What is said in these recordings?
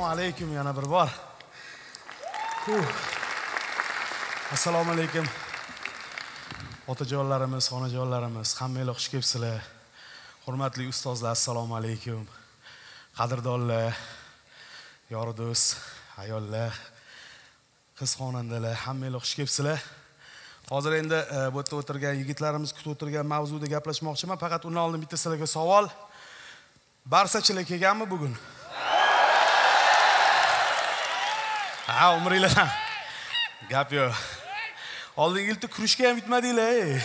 alaykum yana bir bor. Assalomu alaykum. Otajonlarimiz, xonajonlarimiz, hammalar xush kelibsizlar. Hurmatli ustozlar, assalomu alaykum. Qadrdonlar, yor do'st, ayollar, qiz xonandalar, hammalar xush kelibsizlar. Hozir endi bu yerda o'tirgan yigitlarimiz kutib o'tirgan mavzuda gaplashmoqchiman. Faqat undan oldin bitta sizlarga savol. Barsachilar kelganmi bugun? Ha, umringlar. Gap yo'q. Oldingi yilda kurishga ham bitmadinglar.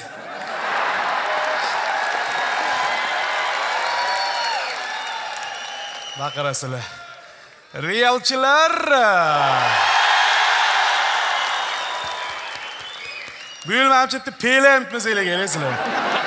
Baqirasizlar. Realchilar. Bu yil menimcha pelam bitmasanglar kelasizlar.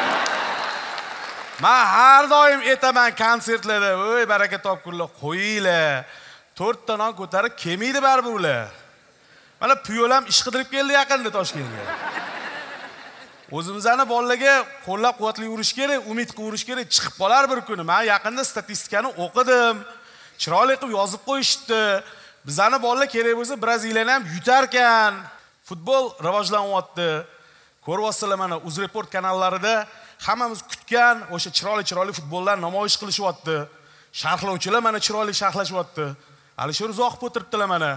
Men har doim aytaman konsertlarda, "Voy, baraka topkunlar, qo'yinglar. 4 ta non ko'tarib kelmaydi baribir ular." Mana Puyol ham ish qidirib keldi yaqinda Toshkentga. O'zimizning bolalarga qo'llab-quvvatli urish kerak, umid qilib urish kerak, chiqib qolar bir kuni. Men yaqinda statistikani o'qidim. Chiroyli qilib yozib qo'yishdi. Bizning bolalar kerak bo'lsa Braziliyani ham yutar ekan. Futbol rivojlanyapti. Ko'ryapsizlar mana UzReport kanallarida hammamiz kutgan o'sha chiroyli futbollar namoyish qilishyapti. Sharhlovchilar mana chiroyli sharhlashyapti. Alisher Uzoqov o'tiribdilar mana.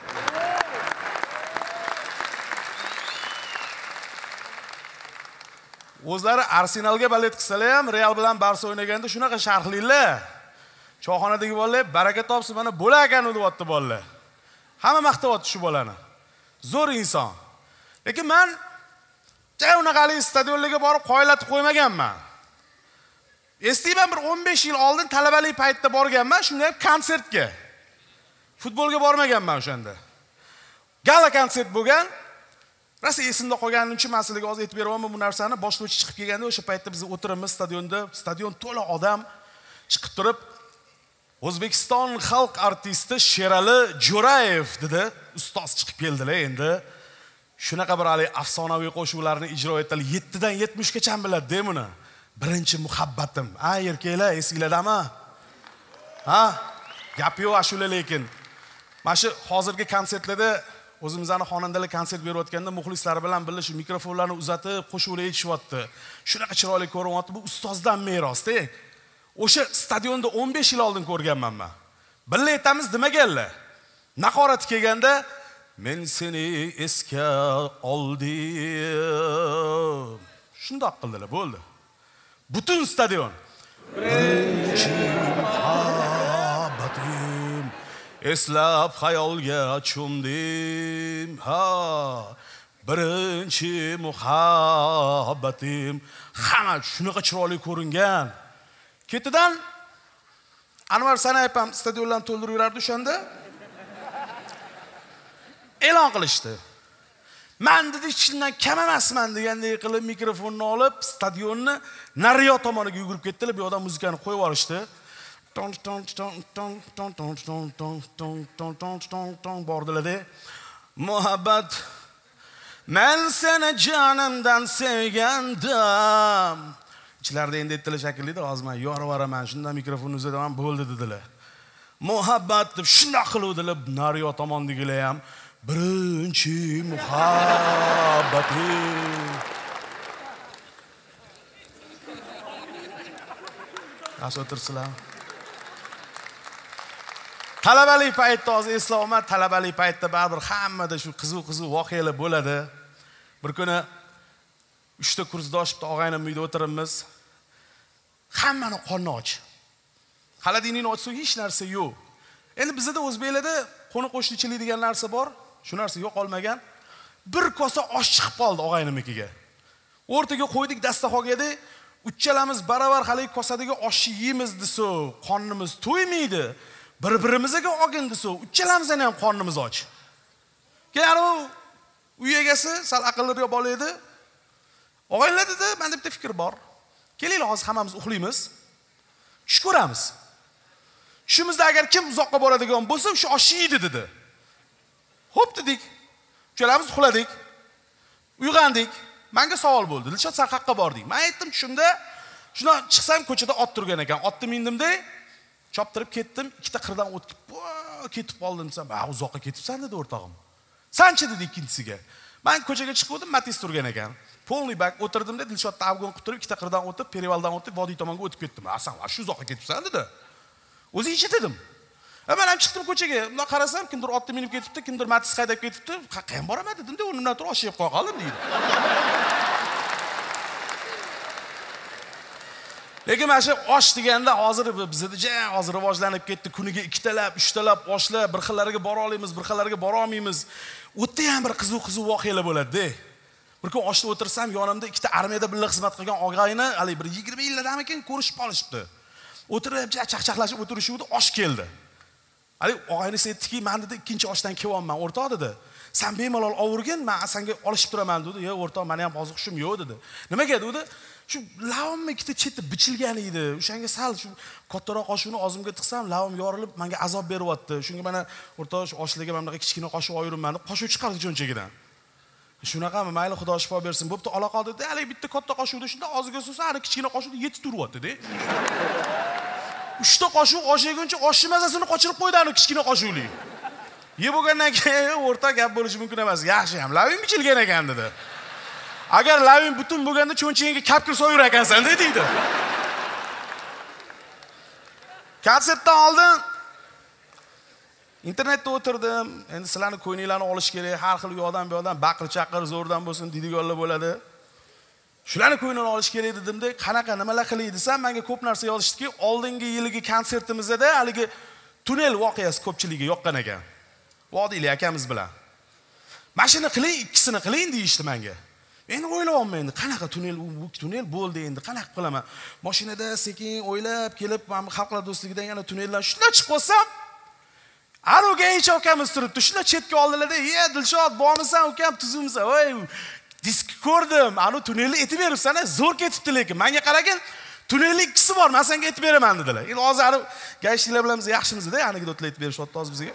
O'zlari Arsenalga balet qilsalar ham, Real bilan Barsa o'ynaganda shunaqa sharhlilar. Choyxonadagi bolalar baraka topsin, mana bo'lar ekan deyapti bolalar. Hamma maqtayapti shu bolani. Zo'r inson. Lekin men unaqali stadionlarga borib qoyillatib qo'ymaganman. Eslayman bir 15 yil oldin talabalik paytda borganman, shunda ham konsertga. Futbolga bormaganman o'shanda. Gala konsert bo'lgan. Rasa esimda qolganim uchun men sizlarga hozir aytib beraman bu narsani. Boshlovchi chiqib kelganda o'sha paytda biz o'tiramiz stadionda, stadion to'la odam chiqib turib, O'zbekiston xalq artisti Sherali Jo'rayev dedi, ustoz chiqib keldilar endi. Shunaqa bir afsonaviy qo'shiqlarni ijro etdilar. 7 dan 70 gacha biladi buni. Birinchi muhabbatim. Erkaklar, esinglardami? Ha? Gap yo'q ashula lekin. Mana shu hozirgi konsertlarda o'zimizning xonandalar konsert berayotganda muxlislar bilan birga shu mikrofonlarni uzatib qo'shiqlar aytishyapti. Shunaqa chiroyli ko'rinyapti. Bu ustozdan meros-da. O'sha stadionda 15 yil oldin ko'rganman men. Birga aytamiz demaganlar. Naqorati kelganda men seni esga oldim. Shundoq qildilar, bo'ldi. Butun stadion. Birinchi muhabbatim, eslab xayolga cho'mdim. Ha, birinchi muhabbatim. Hamma shunaqa chiroyli ko'ringan. Ketidan Anvar Sanayep ham stadionlarni to'ldirib yurardi o'shanda. E'lon qilishdi. Men dedi ichimdan kam emasman degandek qilib mikrofonni olib stadionni nariyo tomoniga yugurib ketdilar. Bu yoqdan muzikani qo'yib yuborishdi. Bordilar-da. Muhabbat, men seni jonimdan sevgandim. Ichlarida endi aytdilar shakllida, hozir men yorib boraman, shundan mikrofonni uzataman, bo'ldi dedilar. Muhabbat deb shundoq qiluvdilar, nariyo tomondagilar ham birinchi muhabbatim. Yaxshi o'tirsizlar. Talabalik paytda hozir eslayman, talabalik paytda baribir hammada shu qiziq voqealar bo'ladi. Bir kuni 3 ta kursdosh bitta og'aynim uyda o'tiribmiz. Hammani qorni och. Xaladiningni ochsa hech narsa yo'q. Endi bizda o'zbeklarda qo'ni-qo'shnichilik degan narsa bor. Shu narsa yo'q olmagan. Bir kosa osh chiqib qoldi og'aynimnikiga. O'rtaga qo'ydik dasturxonga. Uchalamiz baravar hali kosadagi oshni yeymiz desa, qornimiz to'ymaydi. Bir-birimizga olgin desa, uchalamizdan ham qornimiz och. Keyin uy egasi sal aqlliroq bola edi. Og'aylar dedi, menda bitta fikr bor. Kelinglar hozir hammamiz uxlaymiz. Tush ko'ramiz. Tushimizda agar kim uzoqqa boradigan bo'lsa, shu oshni yeydi dedi. Xo'p dedik. Uchalamiz uxladik. Uyg'ondik. Menga savol bo'ldi. Dilshod, sen qayerga bording? Men aytdim, tushimda shuna chiqsam ko'chada ot turgan ekan. Otni mindimda choptirib ketdim, ikkita qirdan o'tib ketib qoldim desam, "Ha, uzoqqa ketibsan" dedi o'rtog'im. "Sanchi?" dedi ikkinchisiga. Men ko'chaga chiqdim, Matiz turgan ekan. Polniy bak o'tirdimda Dilshodda avgon qilib turib, ikkita qirdan o'tib, Perivaldan o'tib, vodiy tomonga o'tib ketdim. "Ha, sen shu uzoqqa ketibsan" dedi. O'zingcha dedim. Men ham chiqdim ko'chaga. Bundan qarasam, kimdir otni minib ketibdi, kimdir Matiz haydab ketibdi. "Qayerga boraman?" dedim-da, o'rnimdan turib osh yeb qo'ya qoldim deydi. Lekin mana shu osh deganda hozir bizda hozir rivojlanib ketdi. Kuniga 2 talab, 3 talab oshlar, bir xillariga bora olamiz, bir xillariga bora olmaymiz. O'tda ham bir qiziq voqealar bo'ladi-da. Bir kun oshda o'tirsam, yonimda 2 ta armiyada birga xizmat qilgan og'ayni, hali bir 20 yillardan keyin ko'rishib qolishibdi. O'tirib, chaqchaqlashib o'tirishuvdi, osh keldi. Hali og'ayni aytdiki, "Men dedi, ikkinchi oshdan kelyapman, o'rtoq" dedi. "Sen bemalol ovurgin, men senga olishib turaman" dedi. "Yo'q, o'rtoq, meni ham hozir hushim yo'q" dedi. "Nimaga?" dedi. "Shu lavimni ikkita chetda bichilgan edi. O'shanga sal shu kattaroq qoshiqni og'zimga tiqsam, lavim yorilib, menga azob beryapti. Shunga mana o'rtoq shu oshlarga mana bunaqa kichkina qoshiq oyirman" deb qoshiq chiqardi cho'nchagidan. "Shunaqami? Mayli, Xudo shifo bersin. Bo'pti, ola qol" dedi. Hali bitta katta qoshiqni shunda og'ziga solsa, ana kichkina qoshiqni yetib turyapti-da. 3 ta qoshiq osh yeguncha oshning mazasini qochirib qo'ydi ana kichkina qoshiqli. Yeb bo'lgandan keyin o'rta gap bo'lishi mumkin emas. "Yaxshi ham lavim bichilgan ekan" dedi. "Agar laving butun bo'lganda cho'nchagingga kapkir so'yur ekansan" deydi. Konsertdan oldin internetda o'tirdim. Endi sizlarning ko'ngillarni olish kerak. Har xil yo'dan bu yoqdan baqir-chaqir zo'rdan bo'lsin, didigonlar bo'ladi. Shularni ko'nglini olish kerak dedimda, qanaqa nimalar qilay desam, menga ko'p narsa yozishdiki, oldingi yilgi konsertimizda haligi tunnel voqeasi ko'pchiligiga yoqqan ekan. Vodiyli akamiz bilan. Mashina qiling, ikkisini qiling deyishdi menga. Endi o'ylayapman endi, qanaqa tunnel bo'ldi endi, qanaqa qilaman? Mashinada sekin o'ylab kelib, men xalqlar do'stligidan yana tunneldan shunday chiqib qolsam, Arogayicha akamiz turibdi. Shunday chetga oldilarda, "Ye, Dilshod, bormisan ukam, tuzumsan?" Voy, disk ko'rdim. Ani tunnelni aytib beribsan, zo'r ketibdi lekin. Menga qaragin, tunnelni ikkisi bor, men senga aytib beraman dedilar. Endi hozir gayishlar bilan biz yaxshimiz-da, anekdotlar aytib berishyapti hozir bizga.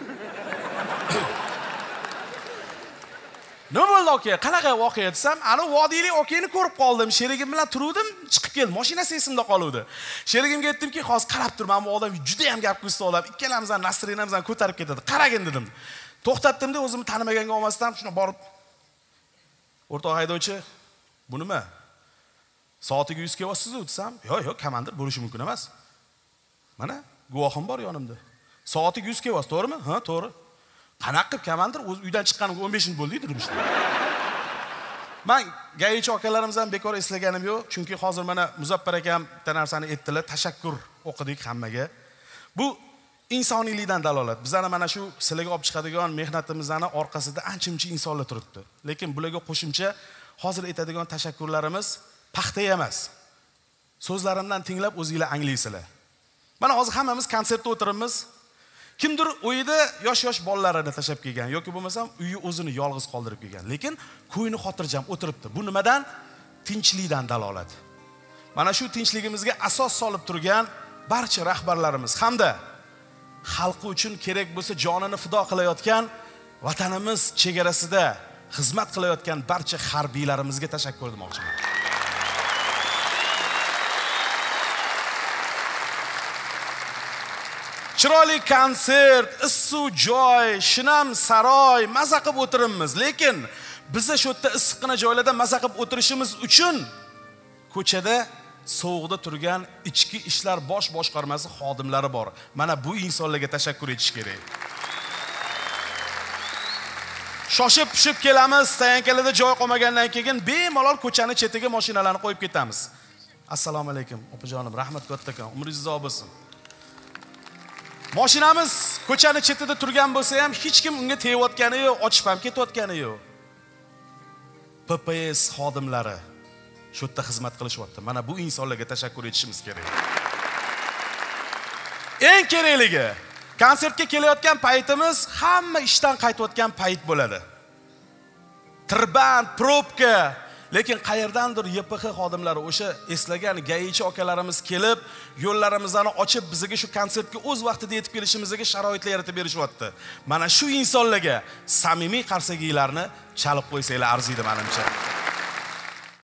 Nima bo'ldi aka? Qanaqa voqea desam, ana vodiyli okani ko'rib qoldim. Sherigim bilan turuvdim, chiqib keldim. Mashinasi esimda qoluvdi. Sherigimga aytdimki, "Hozir qarab tur, men bu odam juda ham gap qilsa odam, ikkalamizdan nasrinamizdan ko'tarib ketadi. Qaragin" dedim. To'xtatdim-da, o'zimni tanimaganga olmasdan shuna borib, "O'rtoq haydovchi, bu nima? Soatiga 100 kelyapsiz-ku" desam, "Yo'q, komandir, bo'lishi mumkin emas. Mana guvohim bor yonimda. Soatiga 100 kelyapsiz, to'g'rimi?" "Ha, to'g'ri." "Qanaqa qilib komandir, o'z uydan chiqqanimga 15 yil bo'ldi" dedim. Men gayichi akalarimizdan ham bekor eslaganim yo'q, chunki hozir mana Muzaffar akam bitta narsani aytdilar, tashakkur o'qidik hammaga. Bu insoniylikdan dalolat. Bizlarni mana shu sizlarga olib chiqadigan mehnatimizning orqasida ancha-muncha insonlar turibdi. Lekin bularga qo'shimcha hozir aytadigan tashakkurlarimiz paxta emas. So'zlarimdan tinglab o'zingizlar anglaysizlar. Mana hozir hammamiz konsertda o'tiribmiz. Kimdir uyida yosh bolalarini tashlab kelgan yoki bo'lmasam uyi o'zini yolg'iz qoldirib kelgan, lekin ko'ngli xotirjam o'tiribdi. Bu nimadan? Tinchlikdan dalolat. Mana shu tinchligimizga asos solib turgan barcha rahbarlarimiz hamda xalqi uchun kerak bo'lsa jonini fido qilayotgan, vatanimiz chegarasida xizmat qilayotgan barcha harbiylarimizga tashakkur etmoqchiman. Chiroyli konsert, issiq joy, shinam saroy, maza qilib o'tiribmiz, lekin bizni shu yerda issiqqina joylarda maza qilib o'tirishimiz uchun ko'chada sovuqda turgan ichki ishlar bosh boshqarmasi xodimlari bor. Mana bu insonlarga tashakkur etish kerak. Shoshib pishib kelamiz, tayankalarda joy qolmagandan keyin bemalol ko'chani chetiga mashinalarni qo'yib ketamiz. Assalomu alaykum, opajonim, rahmat kattakon, umringiz uzoq bo'lsin. Mashinamiz ko'chani chetida turgan bo'lsa ham hech kim unga tegayotgani yo'q, ochib ham ketayotgani yo'q. PPS xodimlari shu yerda xizmat qilishyapti. Mana bu insonlarga tashakkur etishimiz kerak. Eng kerakligi, konsertga kelayotgan paytimiz hamma ishdan qaytayotgan payt bo'ladi. Tirband, probka, lekin qayerdandir YPX xodimlari o'sha eslagan gayichi akalarimiz kelib, yo'llarimizni ochib bizga shu konsertga o'z vaqtida yetib kelishimizga sharoitlar yaratib berishyapti. Mana shu insonlarga samimiy qarsakiylarni chalib qo'ysanglar arziydi menimcha.